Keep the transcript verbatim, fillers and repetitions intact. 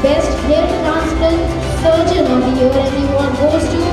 Best Hair Transplant Surgeon of the Year, and the award goes to